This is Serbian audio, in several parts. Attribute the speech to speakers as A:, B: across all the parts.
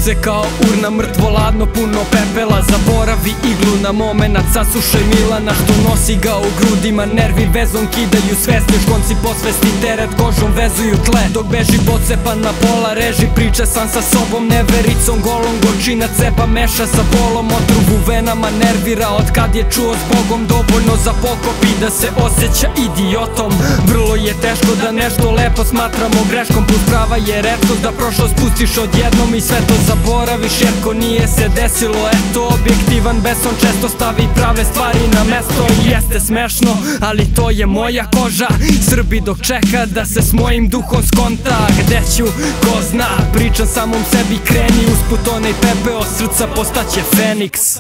A: srce kao urna, mrtvo ladno, puno pepela. Zaboravi iglu na momenat, sasušaj Milana što nosi ga u grudima. Nervi vezom kidaju svest, još konci posvesti teret kožom vezuju tle. Dok beži pocepan na pola, reži priča sam sa sobom, nevericom golom. Gorčina cepa meša sa bolom, otrov u venama nervira. Od kad je čuo s Bogom, dovoljno za pokop i da se osjeća idiotom. Vrlo je teško da nešto lepo smatramo greškom, plus prava je retkost da prošlost pustiš odjednom i sve to zaboraviš, jer ko nije se desilo. Eto, objektivan beson često stavi prave stvari na mesto. I jeste smešno, ali to je moja koža. Srbi dok čeka da se s mojim duhom skonta. Gde ću, ko zna, pričam samom sebi, kreni usput onaj pepeo srca postaće Feniks.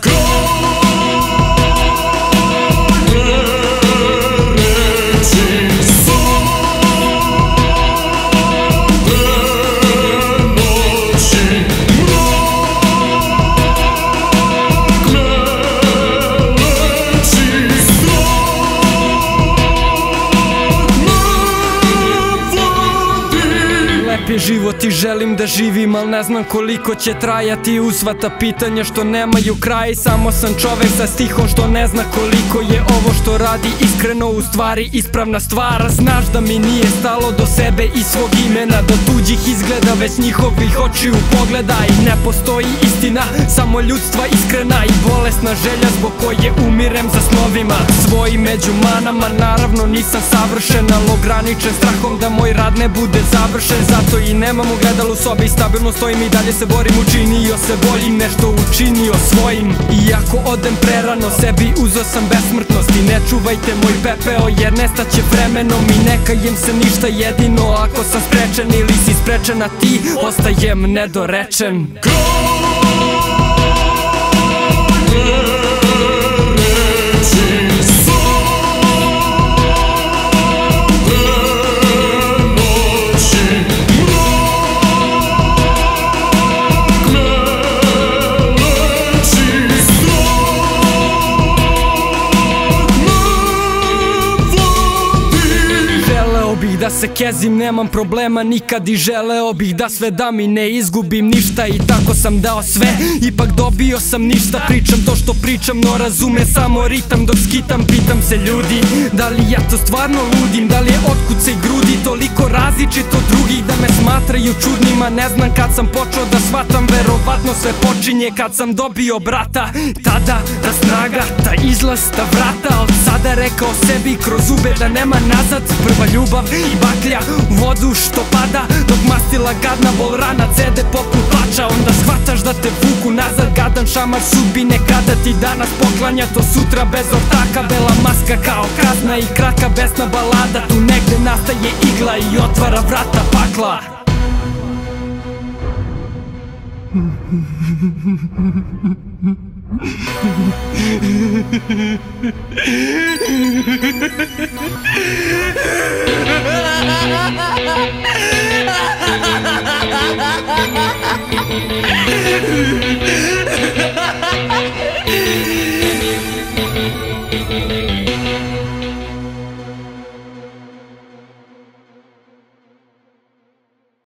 A: Život i želim da živim, al ne znam koliko će trajati. Usvata pitanja što nemaju kraj. Samo sam čovek sa stihom što ne zna koliko je ovo što radi iskreno u stvari ispravna stvar. Znaš da mi nije stalo do sebe i svog imena, do tuđih izgleda već njihovih očiju pogleda. I ne postoji istina, samo ljudstva iskrena i bolesna želja zbog koje umirem za snovima svojim. Među manama naravno nisam savršen, al ograničen strahom da moj rad ne bude završen. Zato i nemam ogledalo u sobi, stabilno stojim i dalje se borim. Učinio se boljim, nešto učinio svojim. Iako odem prerano, sebi uzo sam besmrtnost. I ne čuvajte moj pepeo jer nestaće vremenom. I ne kajem se ništa, jedino ako sam sprečen ili si sprečena ti, ostajem nedorečen. Da se kezim, nemam problema nikad i želeo bih da sve dam i ne izgubim ništa. I tako sam dao sve, ipak dobio sam ništa. Pričam to što pričam, no razume samo ritam dok skitam. Pitam se ljudi, da li ja to stvarno ludim? Da li je otkucaj grudi toliko različit od drugih da me smatraju čudnima? Ne znam kad sam počeo da shvatam, verovatno sve počinje kad sam dobio brata. Tada ta snaga, ta izlaz, ta vrata. Od sada rekao sebi kroz zube da nema nazad. Prva ljubav i baklja u vodu što pada, dok mastila gadna bol rana cede poput plača. Onda shvataš da te vuku nazad, gadan šamar sudbine. Kada ti danas poklanja, to sutra bez ortaka. Bela maska kao kazna i kratka besna balada. Tu negde nastaje igla i otvara vrata pakla.
B: Ha ha ha ha ha!